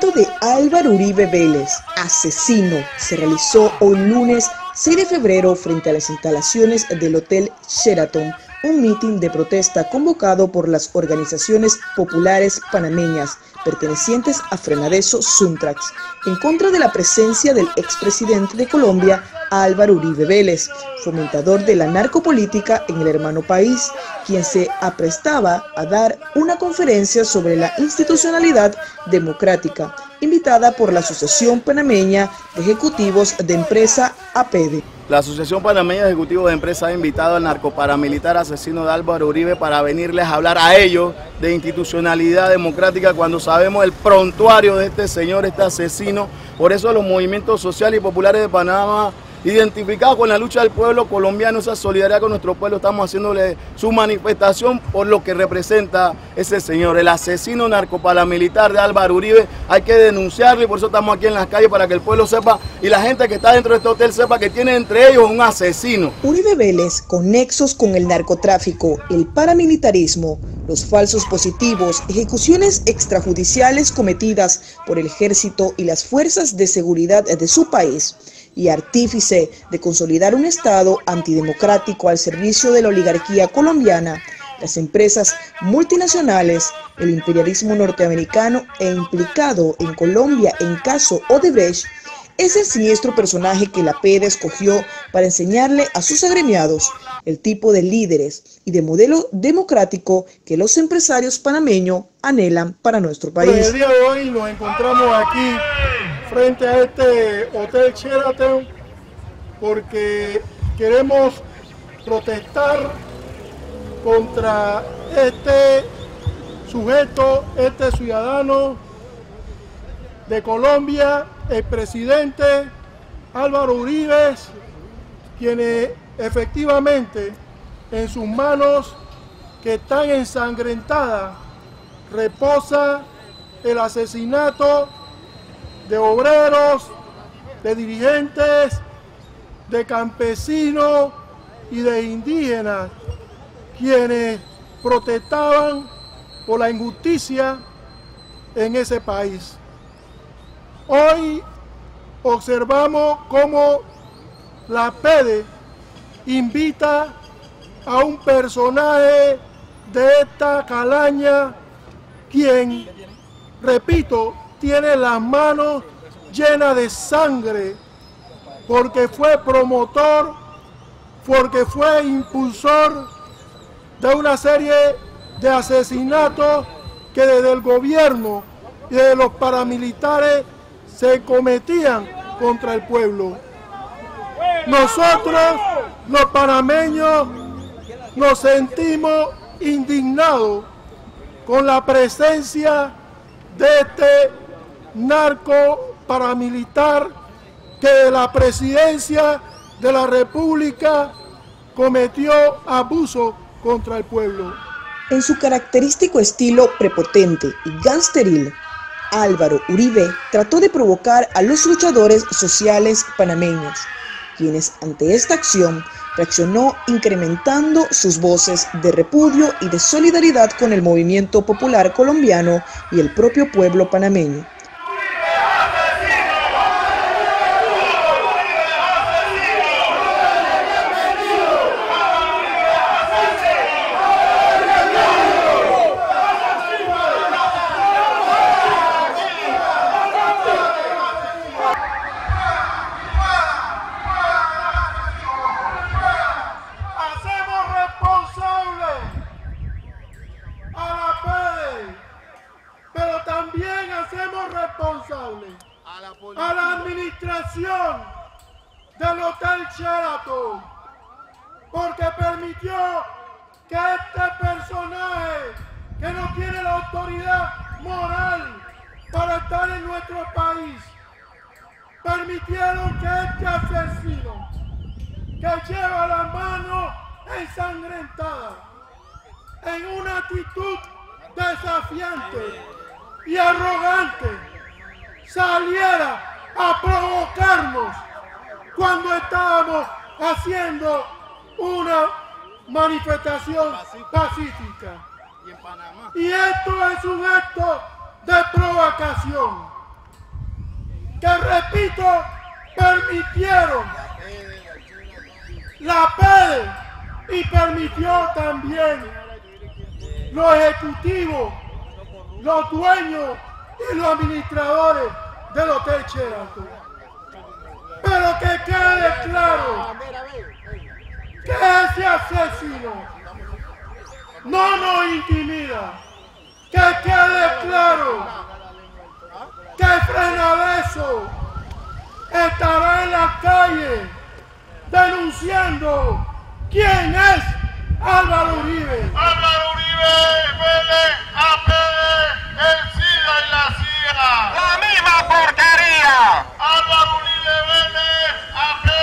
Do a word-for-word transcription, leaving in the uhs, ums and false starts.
asesinato de Álvaro Uribe Vélez, asesino, se realizó hoy lunes seis de febrero frente a las instalaciones del Hotel Sheraton, un mitin de protesta convocado por las organizaciones populares panameñas pertenecientes a Frenadeso Suntrax, en contra de la presencia del expresidente de Colombia, Álvaro Uribe Vélez, fomentador de la narcopolítica en el hermano país, quien se aprestaba a dar una conferencia sobre la institucionalidad democrática, invitada por la Asociación Panameña de Ejecutivos de Empresa A P E D E. La Asociación Panameña de Ejecutivos de Empresa ha invitado al narcoparamilitar asesino de Álvaro Uribe para venirles a hablar a ellos de institucionalidad democrática cuando sabemos el prontuario de este señor, este asesino. Por eso los movimientos sociales y populares de Panamá, identificados con la lucha del pueblo colombiano, esa solidaridad con nuestro pueblo, estamos haciéndole su manifestación por lo que representa ese señor, el asesino narcoparamilitar de Álvaro Uribe. Hay que denunciarlo y por eso estamos aquí en las calles, para que el pueblo sepa y la gente que está dentro de este hotel sepa que tiene entre ellos un asesino. Uribe Vélez, con nexos con el narcotráfico, el paramilitarismo, los falsos positivos, ejecuciones extrajudiciales cometidas por el ejército y las fuerzas de seguridad de su país, y artífice de consolidar un Estado antidemocrático al servicio de la oligarquía colombiana, las empresas multinacionales, el imperialismo norteamericano e implicado en Colombia en caso Odebrecht, es el siniestro personaje que la P E D E escogió para enseñarle a sus agremiados el tipo de líderes y de modelo democrático que los empresarios panameños anhelan para nuestro país. Pues el día de hoy nos encontramos aquí frente a este Hotel Sheraton porque queremos protestar contra este sujeto, este ciudadano de Colombia, el presidente Álvaro Uribe, quien efectivamente en sus manos, que están ensangrentadas, reposa el asesinato de obreros, de dirigentes, de campesinos y de indígenas, quienes protestaban por la injusticia en ese país. Hoy observamos cómo la P E D E invita a un personaje de esta calaña, quien, repito, tiene las manos llenas de sangre, porque fue promotor, porque fue impulsor de una serie de asesinatos que desde el gobierno y de los paramilitares se cometían contra el pueblo. Nosotros, los panameños, nos sentimos indignados con la presencia de este narco paramilitar que de la presidencia de la República cometió abuso contra el pueblo. En su característico estilo prepotente y gangsteril, Álvaro Uribe trató de provocar a los luchadores sociales panameños, quienes ante esta acción reaccionó incrementando sus voces de repudio y de solidaridad con el movimiento popular colombiano y el propio pueblo panameño. Hacemos responsable a la, a la administración del Hotel Sheraton, porque permitió que este personaje, que no tiene la autoridad moral para estar en nuestro país, permitieron que este asesino, que lleva la mano ensangrentada, en una actitud desafiante y arrogante, saliera a provocarnos cuando estábamos haciendo una manifestación pacífica. Y esto es un acto de provocación. que, repito, permitieron la P D E y permitió también los ejecutivos, los dueños y los administradores del Hotel Sheraton. Pero que quede claro que ese asesino no nos intimida. Que quede claro que Frenadeso estará en la calle denunciando quién es Álvaro Uribe. Álvaro Uribe, vele a P D E, el SIDA y la C I A. ¡La misma porquería! Álvaro Uribe, vele a P D E.